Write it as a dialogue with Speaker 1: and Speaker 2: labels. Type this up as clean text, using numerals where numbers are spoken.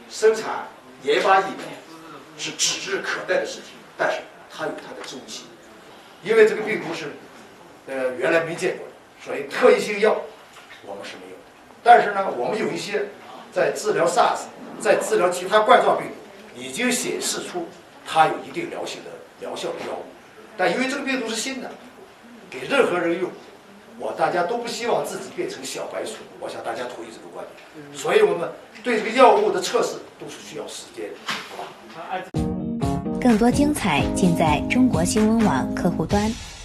Speaker 1: 生产研发疫苗是指日可待的事情，但是它有它的周期，因为这个病毒是原来没见过的，所以特异性药我们是没有的。但是呢，我们有一些在治疗 SARS、在治疗其他冠状病毒已经显示出它有一定疗效的药物，但因为这个病毒是新的，给任何人用，大家都不希望自己变成小白鼠，我想大家同意这个观点，所以我们对这个药物的测试都是需要时间，好吧？
Speaker 2: 更多精彩尽在中国新闻网客户端。